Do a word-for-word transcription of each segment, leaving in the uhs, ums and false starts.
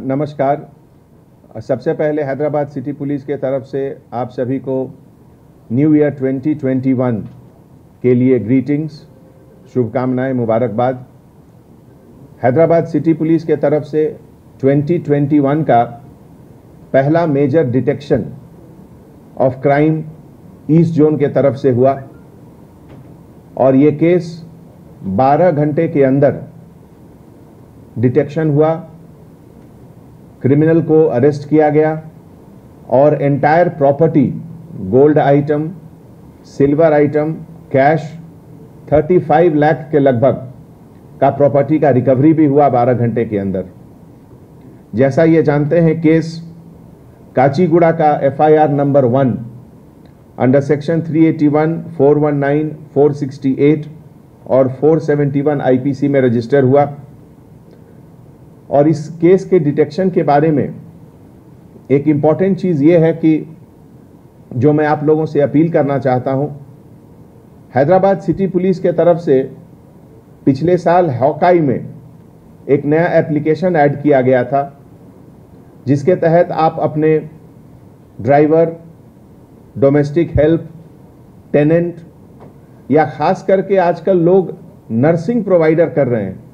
नमस्कार। सबसे पहले हैदराबाद सिटी पुलिस के तरफ से आप सभी को new year twenty twenty one के लिए ग्रीटिंग्स, शुभकामनाएं, मुबारकबाद। हैदराबाद सिटी पुलिस के तरफ से ट्वेंटी ट्वेंटी वन का पहला major detection of crime east zone के तरफ से हुआ और ये केस बारह घंटे के अंदर डिटेक्शन हुआ, क्रिमिनल को अरेस्ट किया गया और entire property, gold item, silver item, cash पैंतीस लाख के लगभग का प्रॉपर्टी का रिकवरी भी हुआ बारह घंटे के अंदर। जैसा ये जानते हैं, केस काचीगुड़ा का F I R number one under section three eighty one, four one nine, four sixty eight और four seventy one I P C में रजिस्टर हुआ और इस केस के डिटेक्शन के बारे में एक इम्पॉर्टेंट चीज़ ये है कि जो मैं आप लोगों से अपील करना चाहता हूं, हैदराबाद सिटी पुलिस के तरफ से पिछले साल हॉकाई में एक नया एप्लीकेशन ऐड किया गया था जिसके तहत आप अपने ड्राइवर, डोमेस्टिक हेल्प, टेनेंट या खास करके आजकल लोग नर्सिंग प्रोवाइडर कर रहे हैं,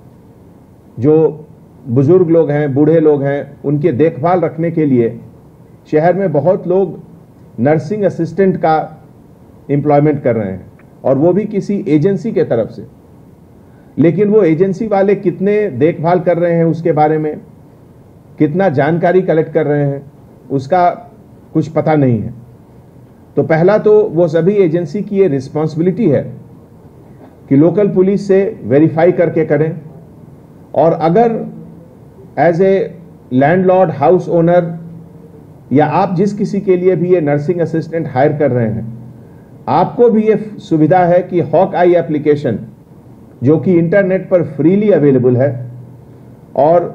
जो बुजुर्ग लोग हैं, बूढ़े लोग हैं, उनके देखभाल रखने के लिए शहर में बहुत लोग नर्सिंग असिस्टेंट का एम्प्लॉयमेंट कर रहे हैं और वो भी किसी एजेंसी के तरफ से। लेकिन वो एजेंसी वाले कितने देखभाल कर रहे हैं, उसके बारे में कितना जानकारी कलेक्ट कर रहे हैं, उसका कुछ पता नहीं है। तो पहला तो वो सभी एजेंसी की ये रिस्पॉन्सिबिलिटी है कि लोकल पुलिस से वेरीफाई करके करें और अगर as a landlord, house owner या आप जिस किसी के लिए भी ये नर्सिंग असिस्टेंट हायर कर रहे हैं, आपको भी ये सुविधा है कि हॉक आई एप्लीकेशन, जो कि इंटरनेट पर फ्रीली अवेलेबल है और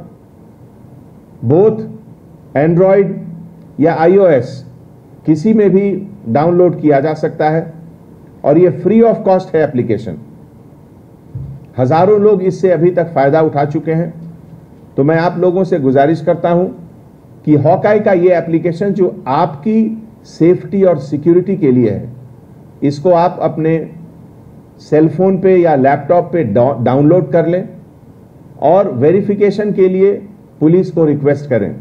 बोथ एंड्रॉयड या आई ओ एस किसी में भी डाउनलोड किया जा सकता है और ये फ्री ऑफ कॉस्ट है एप्लीकेशन। हजारों लोग इससे अभी तक फायदा उठा चुके हैं। तो मैं आप लोगों से गुजारिश करता हूं कि हॉकाई का ये एप्लीकेशन जो आपकी सेफ्टी और सिक्योरिटी के लिए है, इसको आप अपने सेलफोन पे या लैपटॉप पे डाउनलोड कर लें और वेरिफिकेशन के लिए पुलिस को रिक्वेस्ट करें।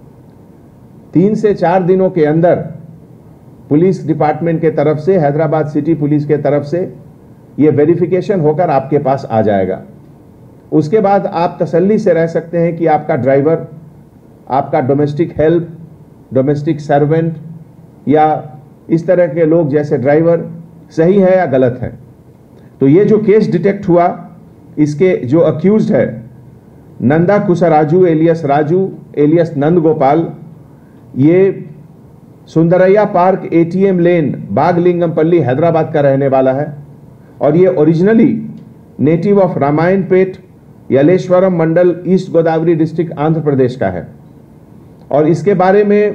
तीन से चार दिनों के अंदर पुलिस डिपार्टमेंट के तरफ से, हैदराबाद सिटी पुलिस के तरफ से ये वेरिफिकेशन होकर आपके पास आ जाएगा। उसके बाद आप तसल्ली से रह सकते हैं कि आपका ड्राइवर, आपका डोमेस्टिक हेल्प, डोमेस्टिक सर्वेंट या इस तरह के लोग जैसे ड्राइवर सही है या गलत है। तो ये जो केस डिटेक्ट हुआ, इसके जो अक्यूज्ड है नंदा कुसराजू एलियस राजू एलियस नंद गोपाल, ये Sundaraiah park A T M lane, Baglingampally, Hyderabad का रहने वाला है और ये originally native of Ramayanpet, Yeleswaram mandal, east Godavari district, Andhra Pradesh का है। और इसके बारे में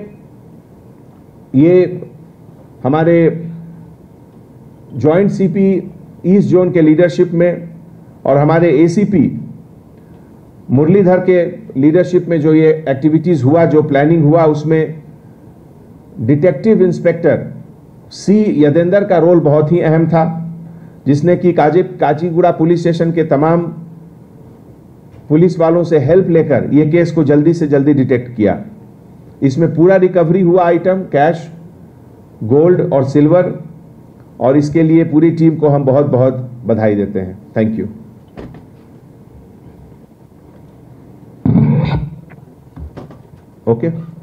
ये हमारे जॉइंट सीपी ईस्ट जोन के लीडरशिप में और हमारे एसीपी मुरलीधर के लीडरशिप में जो ये एक्टिविटीज हुआ, जो प्लानिंग हुआ, उसमें डिटेक्टिव इंस्पेक्टर सी यदेंद्र का रोल बहुत ही अहम था, जिसने कि काजी काचीगुड़ा पुलिस स्टेशन के तमाम पुलिस वालों से हेल्प लेकर ये केस को जल्दी से जल्दी डिटेक्ट किया। इसमें पूरा रिकवरी हुआ आइटम, कैश, गोल्ड और सिल्वर, और इसके लिए पूरी टीम को हम बहुत बहुत बधाई देते हैं। Thank you. Okay okay?